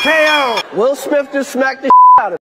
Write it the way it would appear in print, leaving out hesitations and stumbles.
KO. Will Smith just smacked the out of